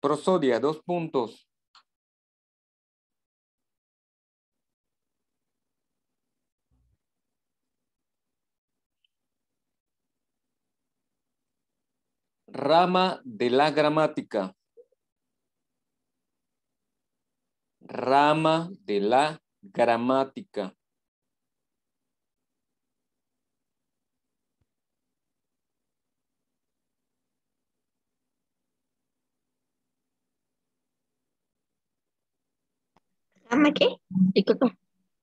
Prosodia, 2 puntos. Rama de la gramática. Rama de la gramática. ¿Rama qué? Disculpa.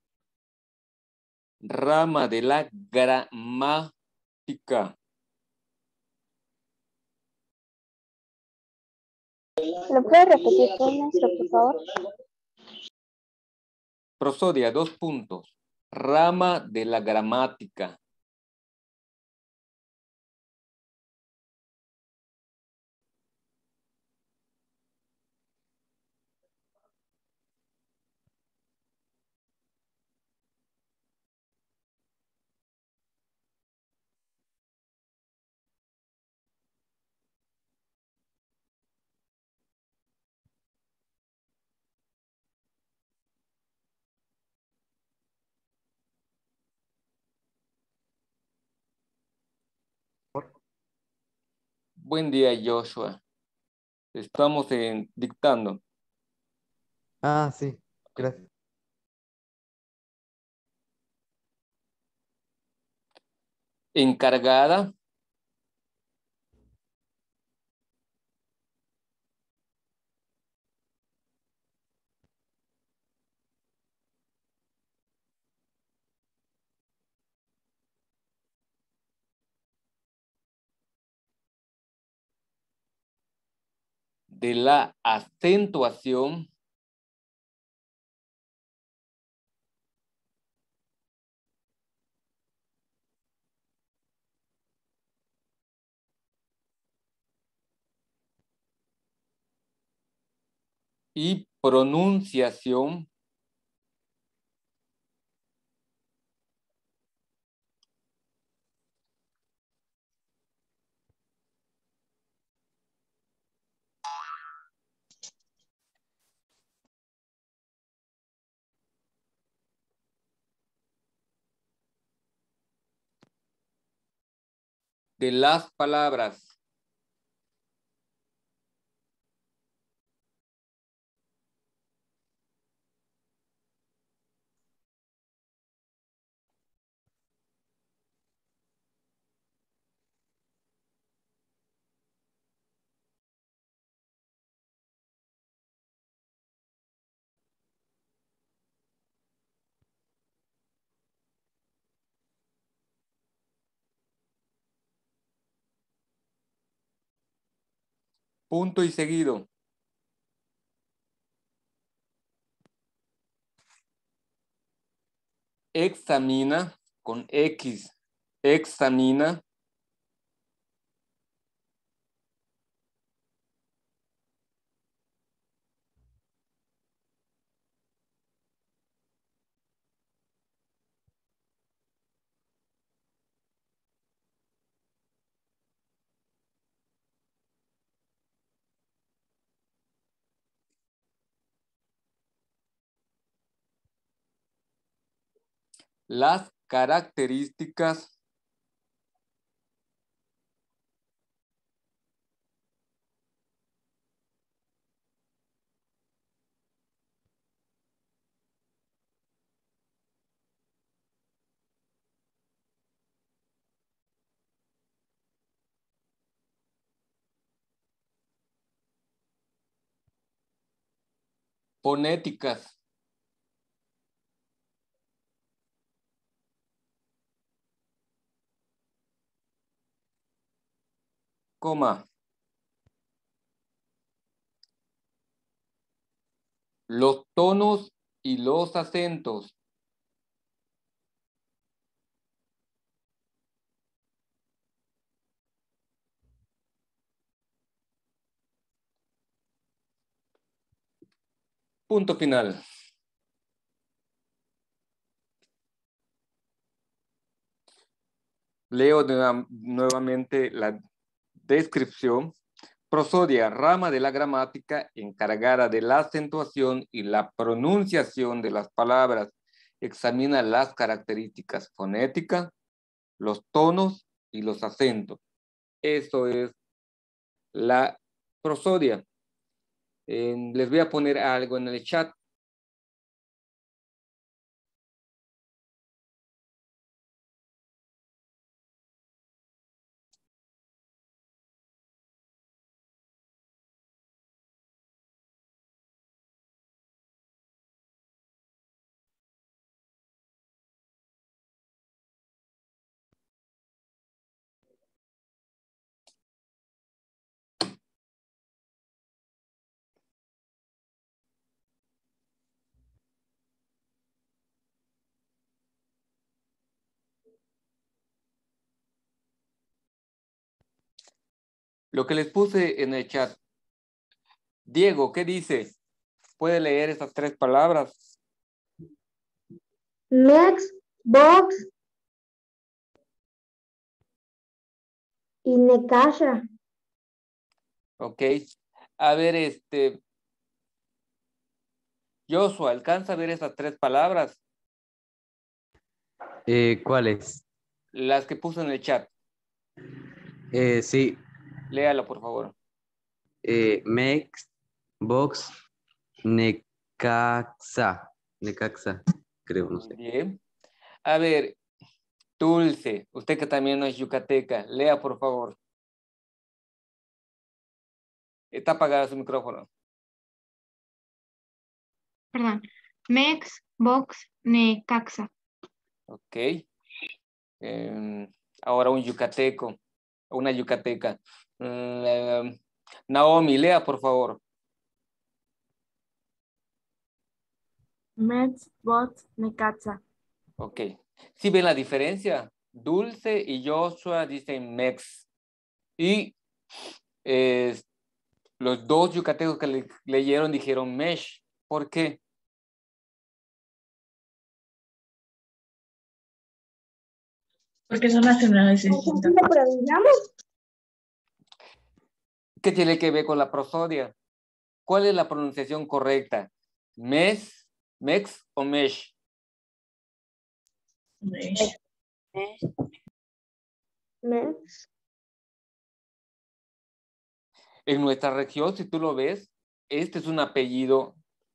Rama de la gramática. ¿Lo puede repetir, maestro, por favor? Prosodia, 2 puntos. Rama de la gramática. Buen día, Joshua. Estamos dictando. Ah, sí, gracias. Encargada. De la acentuación. Y pronunciación. De las palabras. Punto y seguido. Examina con X. Examina. Las características. Fonéticas. Coma. Los tonos y los acentos. Punto final. Leo nuevamente la descripción. Prosodia, rama de la gramática encargada de la acentuación y la pronunciación de las palabras. Examina las características fonéticas, los tonos y los acentos. Eso es la prosodia. Les voy a poner algo en el chat. Lo que les puse en el chat. Diego, ¿qué dice? ¿Puede leer esas 3 palabras? Mex, box y Necaxa. Ok. A ver, Joshua, ¿alcanza a ver esas 3 palabras? ¿Cuáles? Las que puse en el chat. Sí. Léalo, por favor. Mex, Box, Necaxa. Necaxa, creo, no sé. Bien. A ver, Dulce, usted que también no es yucateca, lea, por favor. Está apagado su micrófono. Perdón. Mex, Box, Necaxa. Ok. Ahora un yucateco, una yucateca. Naomi, lea, por favor. Mets, Bots, Necaxa. Ok. ¿Sí ven la diferencia? Dulce y Joshua dicen Mex. Y los 2 yucatecos que leyeron dijeron Mesh. ¿Por qué? Porque son nacionalidades distintas. ¿Qué tiene que ver con la prosodia? ¿Cuál es la pronunciación correcta? ¿Mes, Mex o Mesh? Mex. En nuestra región, si tú lo ves, este es un apellido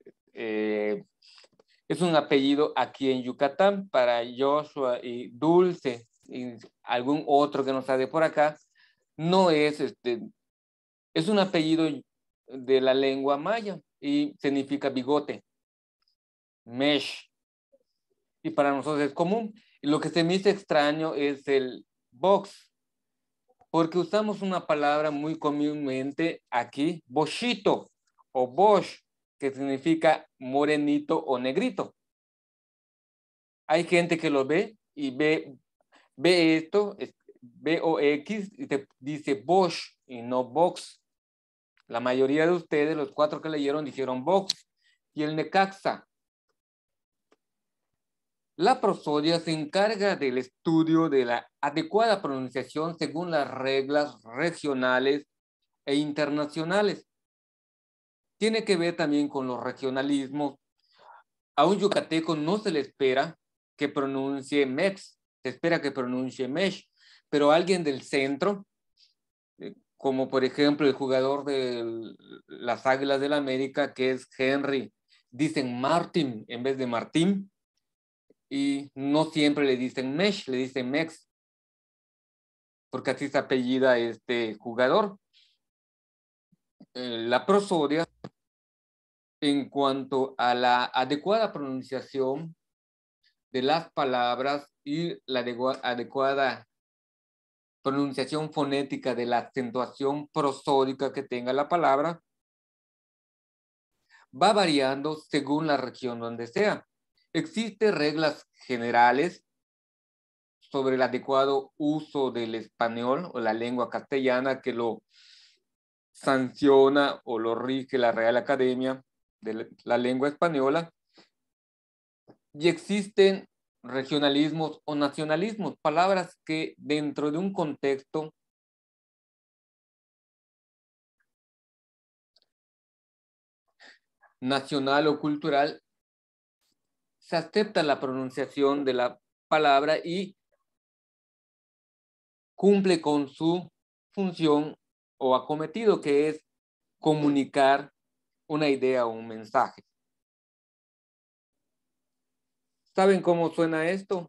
aquí en Yucatán para Joshua y Dulce y algún otro que no sabe por acá. No es es un apellido de la lengua maya y significa bigote. Mesh. Y para nosotros es común. Y lo que se me hizo extraño es el box, porque usamos una palabra muy comúnmente aquí, bochito o bosch, que significa morenito o negrito. Hay gente que lo ve y ve esto, B-O-X, y te dice bosch y no box. La mayoría de ustedes, los 4 que leyeron, dijeron box. Y el Necaxa. La prosodia se encarga del estudio de la adecuada pronunciación según las reglas regionales e internacionales. Tiene que ver también con los regionalismos. A un yucateco no se le espera que pronuncie MEX, se espera que pronuncie MESH, pero alguien del centro, como por ejemplo el jugador de las Águilas del América, que es Henry, dicen Martin en vez de Martín, y no siempre le dicen Mesh, le dicen Mex, porque así se apellida este jugador. La prosodia, en cuanto a la adecuada pronunciación de las palabras y la adecuada pronunciación fonética de la acentuación prosódica que tenga la palabra, va variando según la región donde sea. Existen reglas generales sobre el adecuado uso del español o la lengua castellana que lo sanciona o lo rige la Real Academia de la Lengua Española, y existen regionalismos o nacionalismos, palabras que dentro de un contexto nacional o cultural, se acepta la pronunciación de la palabra y cumple con su función o acometido, que es comunicar una idea o un mensaje. ¿Saben cómo suena esto?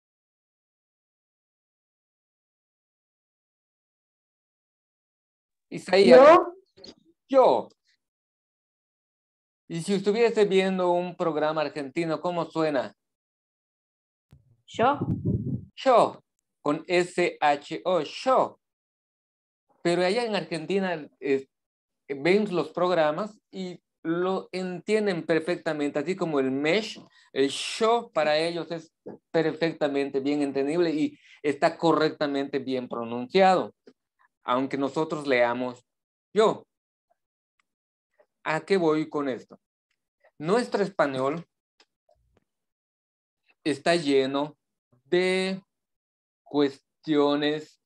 Isaías, yo. Y si estuviese viendo un programa argentino, ¿cómo suena? Yo. Yo, con S-H-O, yo. Pero allá en Argentina ven los programas y lo entienden perfectamente, así como el mesh, el show para ellos es perfectamente bien entendible y está correctamente bien pronunciado, aunque nosotros leamos yo. ¿A qué voy con esto? Nuestro español está lleno de cuestiones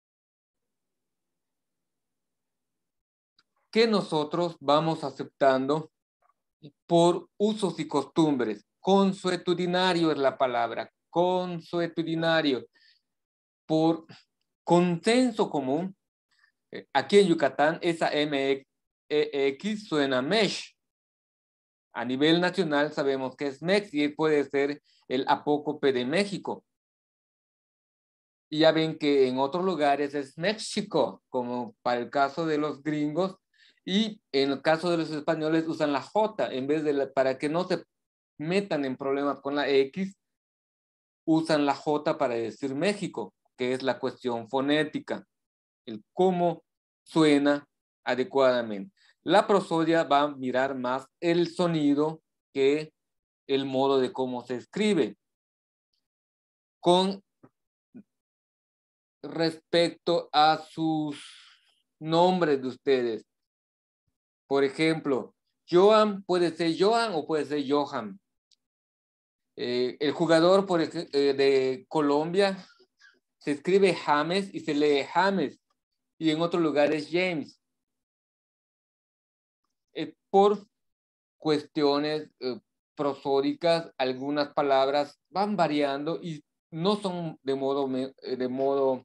que nosotros vamos aceptando por usos y costumbres. Consuetudinario es la palabra, consuetudinario. Por consenso común, aquí en Yucatán, esa MX suena mesh. A nivel nacional sabemos que es mex y puede ser el apócope de México. Y ya ven que en otros lugares es México, como para el caso de los gringos, y en el caso de los españoles usan la J en vez de para que no se metan en problemas con la X, usan la J para decir México, que es la cuestión fonética, el cómo suena adecuadamente. La prosodia va a mirar más el sonido que el modo de cómo se escribe. Con respecto a sus nombres de ustedes. Por ejemplo, Johan puede ser Johan o puede ser Johan. El jugador de Colombia se escribe James y se lee James. Y en otros lugares James. Por cuestiones prosódicas, algunas palabras van variando y no son de modo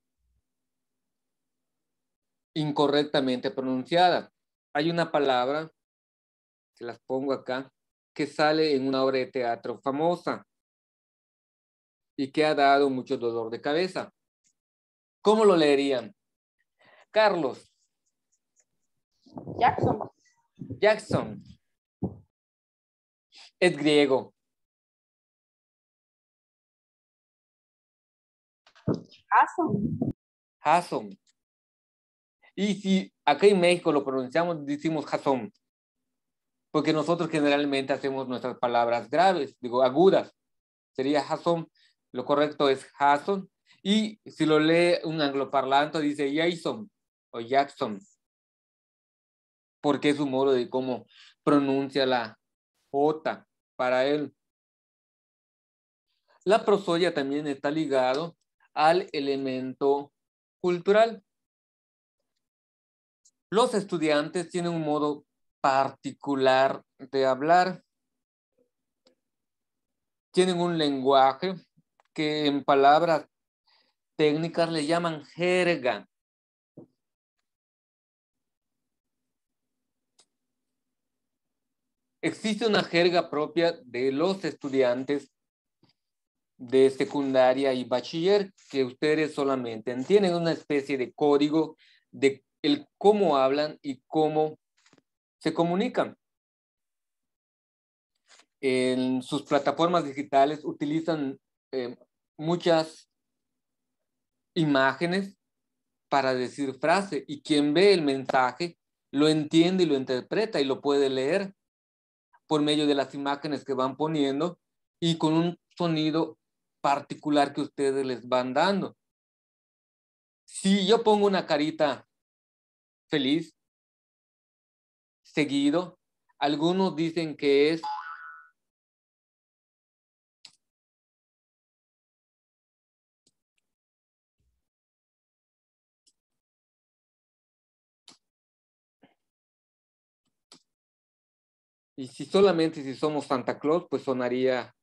incorrectamente pronunciadas. Hay una palabra, que las pongo acá, que sale en una obra de teatro famosa y que ha dado mucho dolor de cabeza. ¿Cómo lo leerían? Carlos. Jackson. Jackson. Es griego. Jason. Jason. Y si acá en México lo pronunciamos, decimos Jason. Porque nosotros generalmente hacemos nuestras palabras graves, digo agudas. Sería Jason. Lo correcto es Jason. Y si lo lee un angloparlante, dice Jason o Jackson. Porque es un modo de cómo pronuncia la J para él. La prosodia también está ligado al elemento cultural. Los estudiantes tienen un modo particular de hablar. Tienen un lenguaje que en palabras técnicas le llaman jerga. Existe una jerga propia de los estudiantes de secundaria y bachiller que ustedes solamente entienden, una especie de código de el cómo hablan y cómo se comunican. En sus plataformas digitales utilizan muchas imágenes para decir frase y quien ve el mensaje lo entiende y lo interpreta y lo puede leer por medio de las imágenes que van poniendo y con un sonido particular que ustedes les van dando. Si yo pongo una carita feliz, seguido, algunos dicen que es Y si solamente si somos Santa Claus, pues sonaría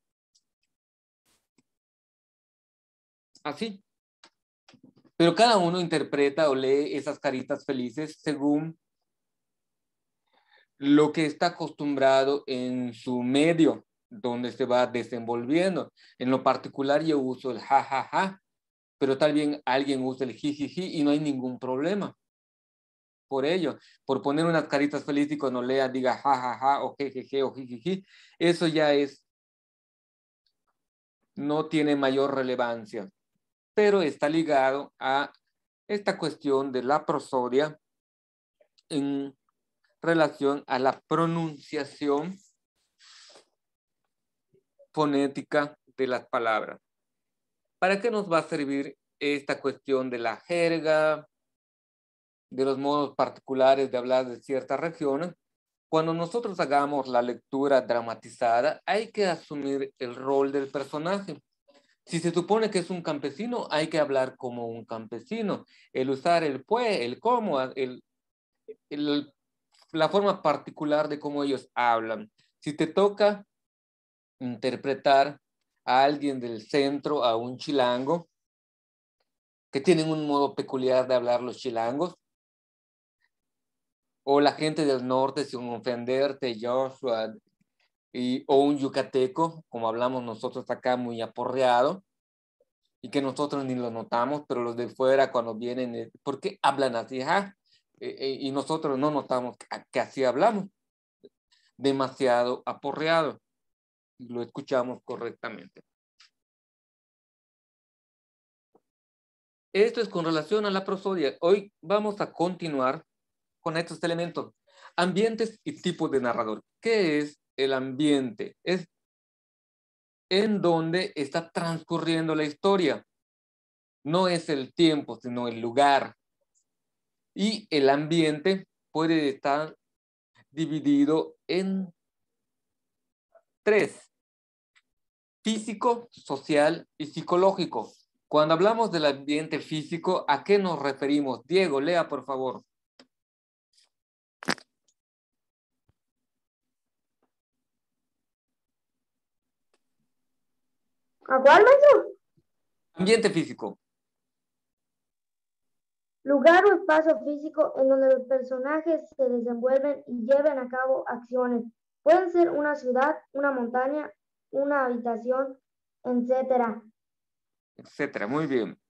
así. Pero cada uno interpreta o lee esas caritas felices según lo que está acostumbrado en su medio, donde se va desenvolviendo. En lo particular yo uso el ja, ja, ja, pero también alguien usa el jijiji y no hay ningún problema. Por ello, por poner unas caritas felices y cuando lea diga ja, ja, ja, o jejeje, o jijiji, eso ya no tiene mayor relevancia, pero está ligado a esta cuestión de la prosodia en relación a la pronunciación fonética de las palabras. ¿Para qué nos va a servir esta cuestión de la jerga, de los modos particulares de hablar de ciertas regiones? Cuando nosotros hagamos la lectura dramatizada, hay que asumir el rol del personaje. Si se supone que es un campesino, hay que hablar como un campesino. El usar el pues, el cómo, la forma particular de cómo ellos hablan. Si te toca interpretar a alguien del centro, a un chilango, que tienen un modo peculiar de hablar los chilangos, o la gente del norte, sin ofenderte, Joshua, o un yucateco, como hablamos nosotros acá, muy aporreado, y que nosotros ni lo notamos, pero los de fuera cuando vienen, ¿por qué hablan así? Y nosotros no notamos que así hablamos, demasiado aporreado, y lo escuchamos correctamente. Esto es con relación a la prosodia. Hoy vamos a continuar con estos elementos. Ambientes y tipos de narrador. ¿Qué es el ambiente? Es en donde está transcurriendo la historia. No es el tiempo, sino el lugar. Y el ambiente puede estar dividido en 3. Físico, social y psicológico. Cuando hablamos del ambiente físico, ¿a qué nos referimos? Diego, lea, por favor. ¿A cuál, maestro? Ambiente físico. Lugar o espacio físico en donde los personajes se desenvuelven y lleven a cabo acciones. Pueden ser una ciudad, una montaña, una habitación, etcétera. Etcétera. Muy bien.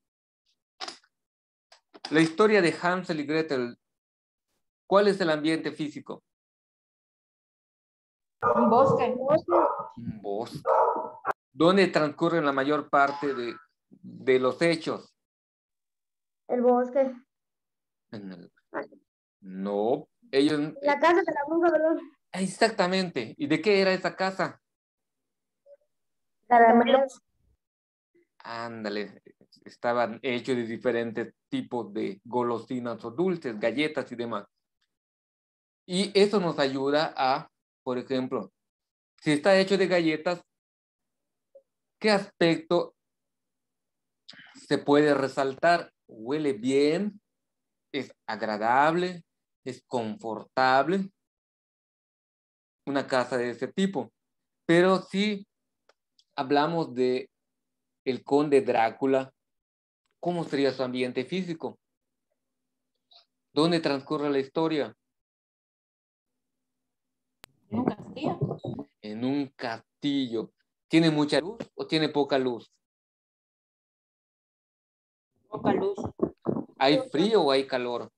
La historia de Hansel y Gretel. ¿Cuál es el ambiente físico? Un bosque. Un bosque. ¿Dónde transcurren la mayor parte de los hechos? El bosque. No. Ellos. La casa de la bruja, ¿verdad? Exactamente. ¿Y de qué era esa casa? Caramelos. Ándale. Estaban hechos de diferentes tipos de golosinas o dulces, galletas y demás. Y eso nos ayuda a, por ejemplo, si está hecho de galletas, ¿qué aspecto se puede resaltar? Huele bien, es agradable, es confortable, una casa de ese tipo. Pero si hablamos de el conde Drácula, ¿cómo sería su ambiente físico? ¿Dónde transcurre la historia? En un castillo. En un castillo. ¿Tiene mucha luz o tiene poca luz? Poca luz. ¿Hay frío o hay calor?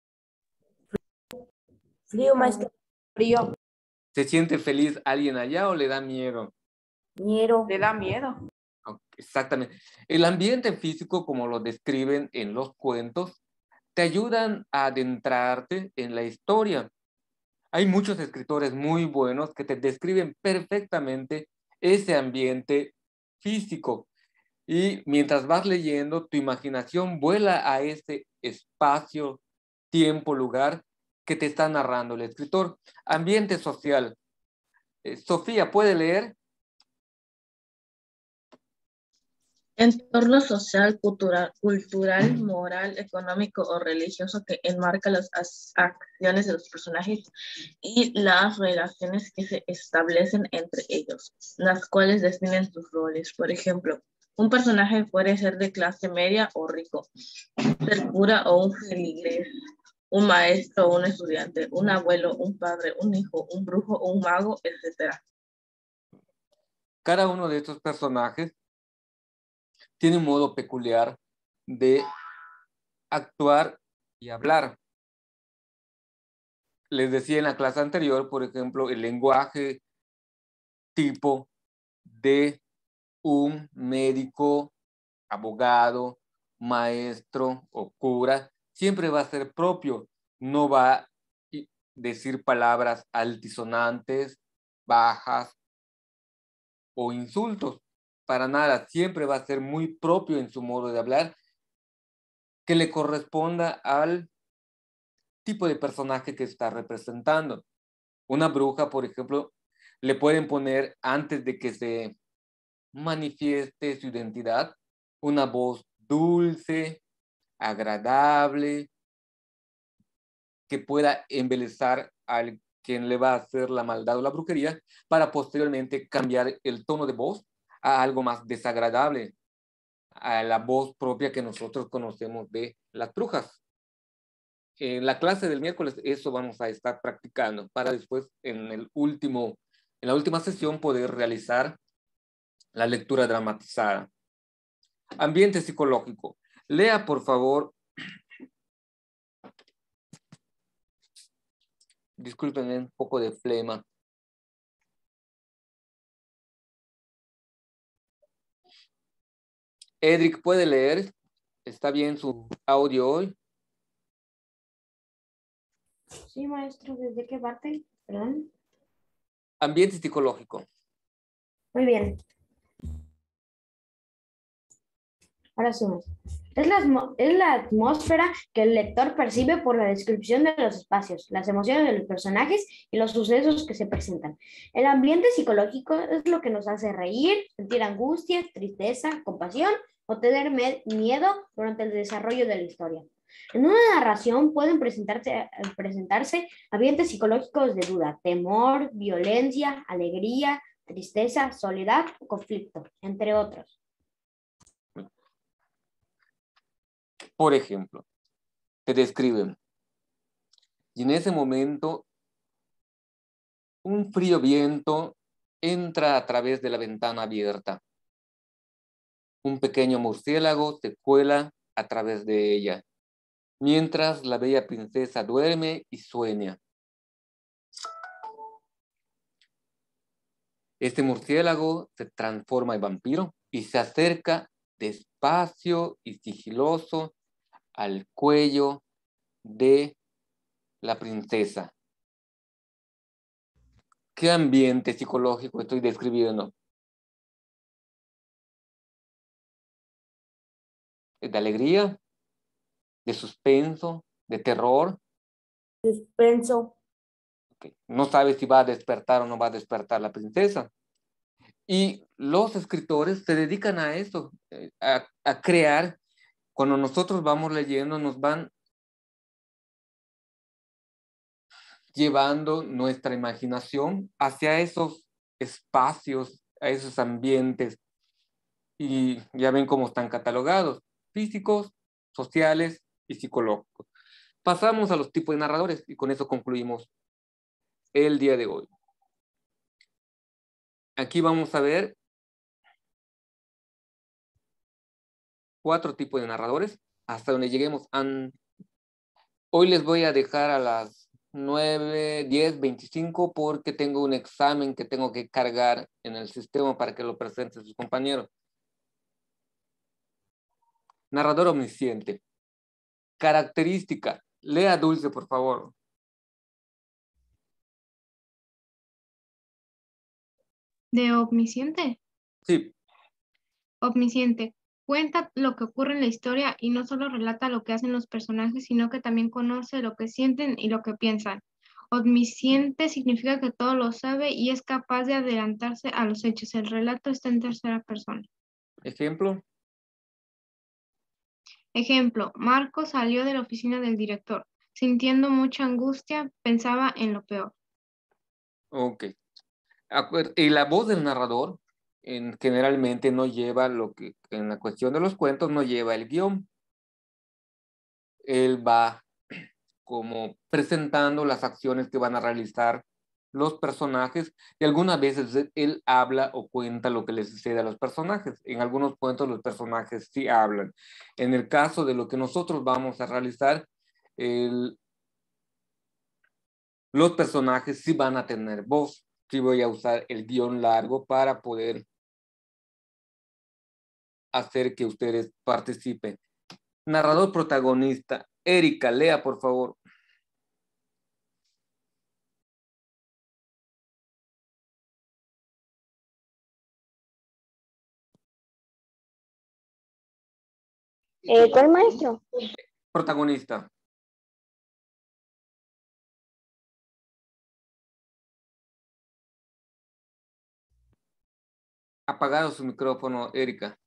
Frío, maestro. Frío. ¿Se siente feliz alguien allá o le da miedo? Ñero. Le da miedo. Exactamente. El ambiente físico, como lo describen en los cuentos, te ayudan a adentrarte en la historia. Hay muchos escritores muy buenos que te describen perfectamente ese ambiente físico. Y mientras vas leyendo, tu imaginación vuela a ese espacio, tiempo, lugar que te está narrando el escritor. Ambiente social. Sofía, ¿puede leer? Entorno social, cultural, moral, económico o religioso que enmarca las acciones de los personajes y las relaciones que se establecen entre ellos, las cuales definen sus roles. Por ejemplo, un personaje puede ser de clase media o rico, ser cura o un feligrés, un maestro o un estudiante, un abuelo, un padre, un hijo, un brujo o un mago, etc. Cada uno de estos personajes tiene un modo peculiar de actuar y hablar. Les decía en la clase anterior, por ejemplo, el lenguaje tipo de un médico, abogado, maestro o cura, siempre va a ser propio. No va a decir palabras altisonantes, bajas o insultos. Para nada, siempre va a ser muy propio en su modo de hablar, que le corresponda al tipo de personaje que está representando. Una bruja, por ejemplo, le pueden poner, antes de que se manifieste su identidad, una voz dulce, agradable, que pueda embelezar al quien le va a hacer la maldad o la brujería, para posteriormente cambiar el tono de voz a algo más desagradable, a la voz propia que nosotros conocemos de las brujas. En la clase del miércoles eso vamos a estar practicando para después en la última sesión poder realizar la lectura dramatizada. Ambiente psicológico. Lea, por favor. Disculpen, un poco de flema. Edric, ¿puede leer? ¿Está bien su audio hoy? Sí, maestro, ¿desde qué parte? Perdón. Ambiente psicológico. Muy bien. Ahora sí, maestro. Es la atmósfera que el lector percibe por la descripción de los espacios, las emociones de los personajes y los sucesos que se presentan. El ambiente psicológico es lo que nos hace reír, sentir angustia, tristeza, compasión o tener miedo durante el desarrollo de la historia. En una narración pueden presentarse ambientes psicológicos de duda, temor, violencia, alegría, tristeza, soledad o conflicto, entre otros. Por ejemplo, te describen. Y en ese momento, un frío viento entra a través de la ventana abierta. Un pequeño murciélago se cuela a través de ella, mientras la bella princesa duerme y sueña. Este murciélago se transforma en vampiro y se acerca despacio y sigiloso al cuello de la princesa. ¿Qué ambiente psicológico estoy describiendo? ¿De alegría? ¿De suspenso? ¿De terror? Suspenso. Okay. No sabe si va a despertar o no va a despertar la princesa. Y los escritores se dedican a eso, a crear. Cuando nosotros vamos leyendo, nos van llevando nuestra imaginación hacia esos espacios, a esos ambientes. Y ya ven cómo están catalogados: físicos, sociales y psicológicos. Pasamos a los tipos de narradores y con eso concluimos el día de hoy. Aquí vamos a ver 4 tipos de narradores hasta donde lleguemos. Hoy les voy a dejar a las 9, 10, 25 porque tengo un examen que tengo que cargar en el sistema para que lo presenten sus compañeros. Narrador omnisciente. Característica. Lea, Dulce, por favor. ¿De omnisciente? Sí. Omnisciente. Cuenta lo que ocurre en la historia y no solo relata lo que hacen los personajes, sino que también conoce lo que sienten y lo que piensan. Omnisciente significa que todo lo sabe y es capaz de adelantarse a los hechos. El relato está en tercera persona. Ejemplo. Ejemplo, Marco salió de la oficina del director. Sintiendo mucha angustia, pensaba en lo peor. Ok. Y la voz del narrador generalmente no lleva lo que, en la cuestión de los cuentos, no lleva el guión. Él va como presentando las acciones que van a realizar los personajes y algunas veces él habla o cuenta lo que les sucede a los personajes. En algunos cuentos los personajes sí hablan. En el caso de lo que nosotros vamos a realizar, los personajes sí van a tener voz. Sí voy a usar el guión largo para poder hacer que ustedes participen. Narrador protagonista. Erika, lea por favor. ¿Cuál maestro? Protagonista. Apagado su micrófono, Erika.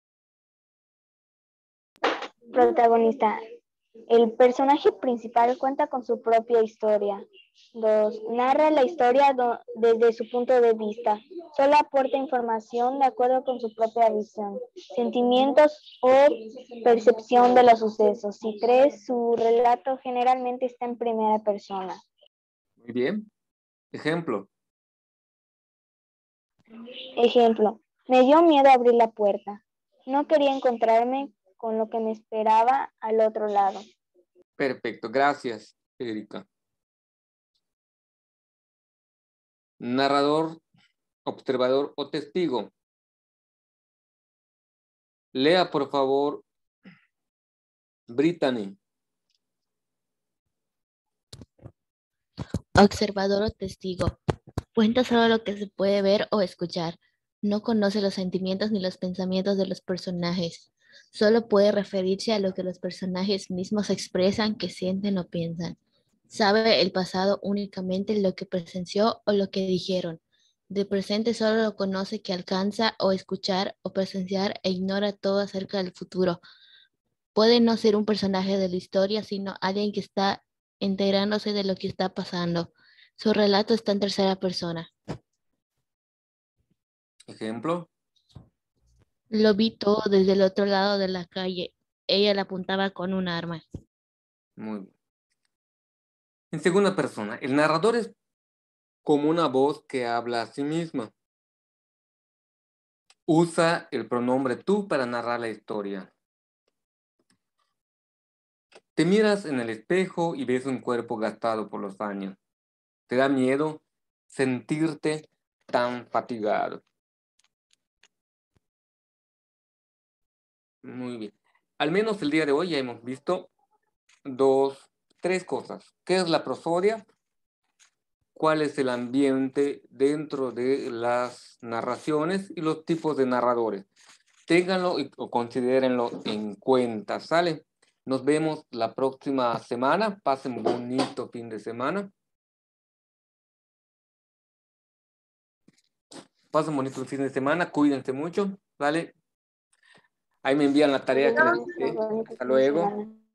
Protagonista. El personaje principal cuenta con su propia historia. 2. Narra la historia desde su punto de vista. Solo aporta información de acuerdo con su propia visión, sentimientos o percepción de los sucesos. Y 3. Su relato generalmente está en primera persona. Muy bien. Ejemplo. Ejemplo. Me dio miedo abrir la puerta. No quería encontrarme con lo que me esperaba al otro lado. Perfecto. Gracias, Erika. Narrador, observador o testigo. Lea, por favor, Brittany. Observador o testigo. Cuenta solo lo que se puede ver o escuchar. No conoce los sentimientos ni los pensamientos de los personajes. Solo puede referirse a lo que los personajes mismos expresan, que sienten o piensan. Sabe el pasado únicamente lo que presenció o lo que dijeron. De presente solo lo conoce que alcanza o escuchar o presenciar e ignora todo acerca del futuro. Puede no ser un personaje de la historia, sino alguien que está enterándose de lo que está pasando. Su relato está en tercera persona. Ejemplo. Lo vi todo desde el otro lado de la calle. Ella le apuntaba con un arma. Muy bien. En segunda persona, el narrador es como una voz que habla a sí misma. Usa el pronombre tú para narrar la historia. Te miras en el espejo y ves un cuerpo gastado por los años. Te da miedo sentirte tan fatigado. Muy bien. Al menos el día de hoy ya hemos visto tres cosas. ¿Qué es la prosodia? ¿Cuál es el ambiente dentro de las narraciones y los tipos de narradores? Ténganlo o considérenlo en cuenta, ¿sale? Nos vemos la próxima semana. Pasen un bonito fin de semana. Pasen un bonito fin de semana. Cuídense mucho, ¿vale? Ahí me envían la tarea que les dije. Hasta luego.